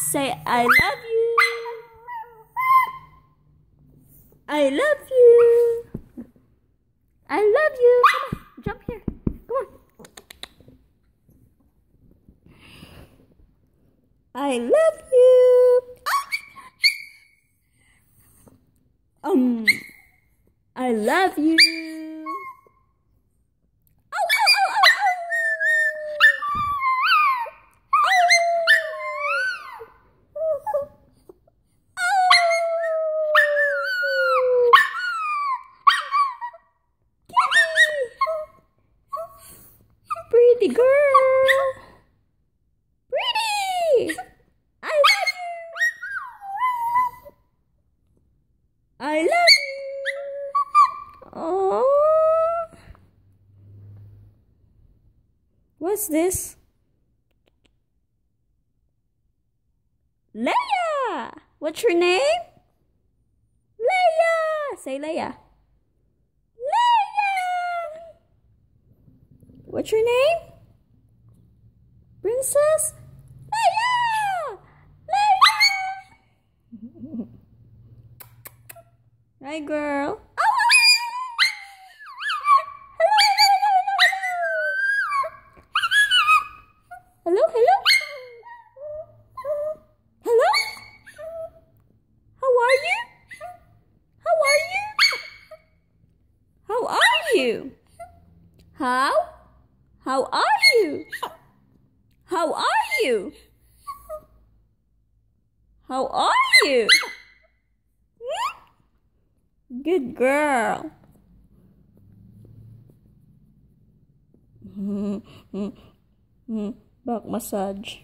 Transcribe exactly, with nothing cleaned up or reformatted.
Say, I love you. I love you. I love you. Come on, jump here. Come on. I love you. Um, I love you. Pretty girl. Pretty. I love you. I love you. Oh. What's this? Leia. What's your name? Leia. Say Leia. What's your name? Princess? Leia! Leia! Hi, girl. Oh! Hello, hello, hello. Hello? How are you? How are you? How are you? How? How are you? How are you? How are you? Hmm? Good girl. Back massage.